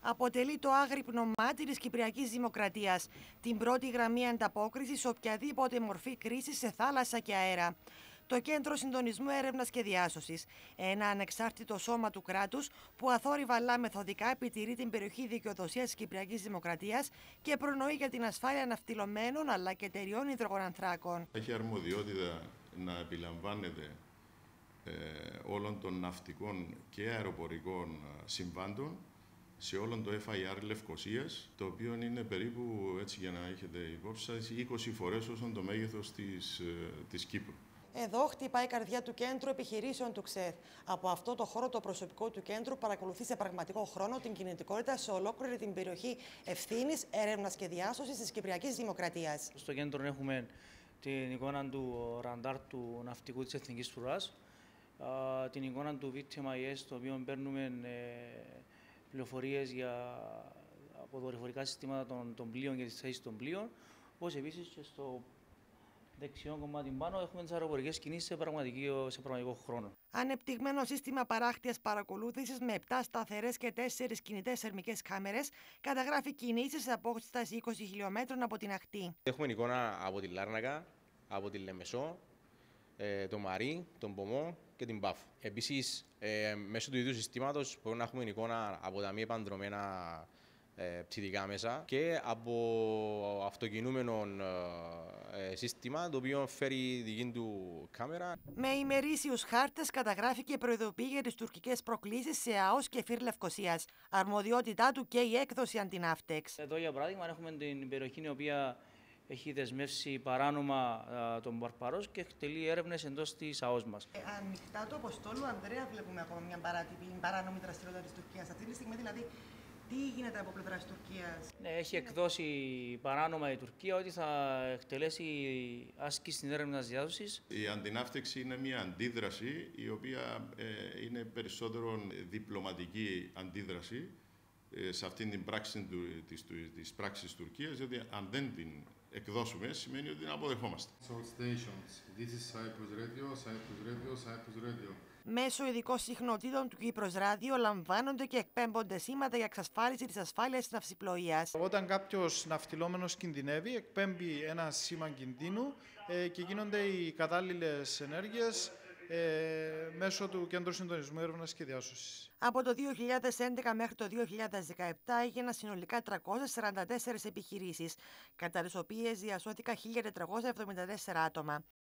αποτελεί το άγρυπνο μάτι της Κυπριακής Δημοκρατίας, την πρώτη γραμμή ανταπόκρισης σε οποιαδήποτε μορφή κρίσης σε θάλασσα και αέρα. Το Κέντρο Συντονισμού Έρευνας και Διάσωσης, ένα ανεξάρτητο σώμα του κράτους που αθόρυβα αλλά μεθοδικά επιτηρεί την περιοχή δικαιοδοσίας της Κυπριακής Δημοκρατίας και προνοεί για την ασφάλεια ναυτιλωμένων αλλά και εταιριών υδρογονανθράκων. Έχει αρμοδιότητα να επιλαμβάνεται όλων των ναυτικών και αεροπορικών συμβάντων σε όλο το FIR Λευκωσίας, το οποίο είναι περίπου, έτσι για να έχετε υπόψη σας, 20 φορές όσον το μέγεθος της Κύπρου. Εδώ χτυπάει η καρδιά του Κέντρου Επιχειρήσεων του ΞΕΔ. Από αυτό το χώρο το προσωπικό του κέντρου παρακολουθεί σε πραγματικό χρόνο την κινητικότητα σε ολόκληρη την περιοχή ευθύνης, έρευνας και διάσωσης της Κυπριακής Δημοκρατίας. Στο κέντρο έχουμε την εικόνα του ραντάρ του ναυτικού της Εθνικής Φρουράς, την εικόνα του VTMIS, το οποίο παίρνουμε πληροφορίες από δορυφορικά συστήματα των πλοίων και τις θέσεις των πλοίων, όπως επίσης και στο δεξιό κομμάτι πάνω έχουμε τις αεροπορικές κινήσεις σε πραγματικό χρόνο. Ανεπτυγμένο σύστημα παράκτειας παρακολούθησης με 7 σταθερές και 4 κινητές θερμικές κάμερες καταγράφει κινήσεις σε απόσταση 20 χιλιόμετρων από την ακτή. Έχουμε εικόνα από τη Λάρνακα, από τη Λεμεσό, το Μαρί, τον Πομό και την Πάφο. Επίσης, μέσω του ίδιου συστήματος μπορούμε να έχουμε εικόνα από τα μη επανδρομένα πτυτικά μέσα και από αυτοκινούμενο σύστημα το οποίο φέρει δική του κάμερα. Με ημερήσιους χάρτες καταγράφει και προειδοποιεί για τις τουρκικές προκλήσεις σε ΑΟΣ και ΦΥΡ Λευκωσίας. Αρμοδιότητά του και η έκδοση αντιναύτεξ. Εδώ για παράδειγμα έχουμε την περιοχή η οποία έχει δεσμεύσει παράνομα τον Παρπαρός και εκτελεί έρευνες εντός της ΑΟΣ μας. Ανοιχτά του Αποστόλου Ανδρέα βλέπουμε ακόμα μια παράνομη δραστηριότητα της Τουρκίας. Αυτή τη στιγμή δηλαδή τι γίνεται από πλευράς της Τουρκίας? Ναι, έχει εκδώσει παράνομα η Τουρκία ότι θα εκτελέσει άσκηση στην έρευνα της διάσωσης. Η αντιναύτεξη είναι μια αντίδραση η οποία είναι περισσότερο διπλωματική αντίδραση σε αυτήν την πράξη της πράξης Τουρκίας, διότι αν δεν την εκδώσουμε σημαίνει ότι την αποδεχόμαστε. Μέσω ειδικών συχνοτήτων του Κύπρος Ράδιο λαμβάνονται και εκπέμπονται σήματα για εξασφάλιση της ασφάλειας της ναυσιπλοείας. Όταν κάποιος ναυτιλόμενος κινδυνεύει, εκπέμπει ένα σήμα κινδύνου και γίνονται οι κατάλληλες ενέργειες μέσω του Κέντρου Συντονισμού Έρευνας και Διάσωσης. Από το 2011 μέχρι το 2017 έγιναν συνολικά 344 επιχειρήσεις, κατά τις οποίες διασώθηκαν 1.474 άτομα.